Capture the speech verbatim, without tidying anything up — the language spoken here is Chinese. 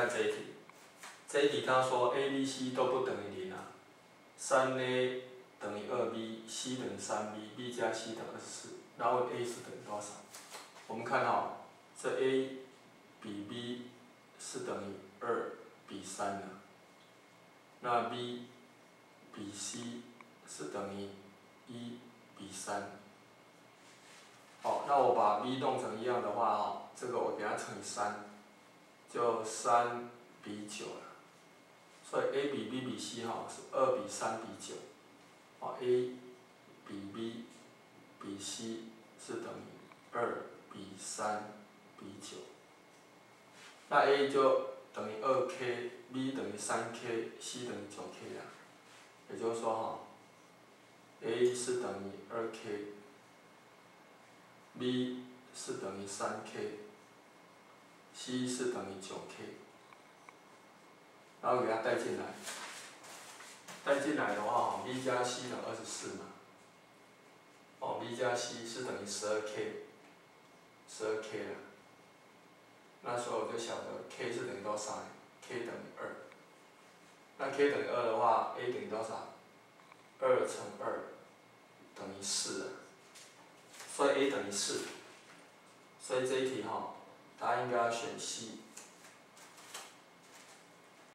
看这一题，这一题他说 A、B、C 都不等于零啊，三 A 等于二 B，C 等于三 B，B 加 C 等于二十四，然后 A 是等于多少？我们看哈，这 A 比 B 是等于二比三的，那 B 比 C 是等于一比三。好，那我把 B 弄成一样的话哈，这个我给它乘以三，就三比九了。所以 A 比 B 比 C 哈是二比三比九，啊 A 比 B 比 C 是等于二比三比九。那 A 就等于二 K，B 等于三 K，C 等于九 K 呀。也就是说哈 ，A 是等于二 K，B 是等于三 K，C 是等于九 K， 然后给它带进来，带进来的话 ，B 加 C 等于二十四嘛，哦 ，B 加 C 是等于十二 K， 十二 K 了。那所以我就晓得 K 是等于多少呢 ？K 等于二。那 K 等于二的话 ，A 等于多少？二乘二等于四，所以 A 等于四。所以这一题哈，答案应该要选 C。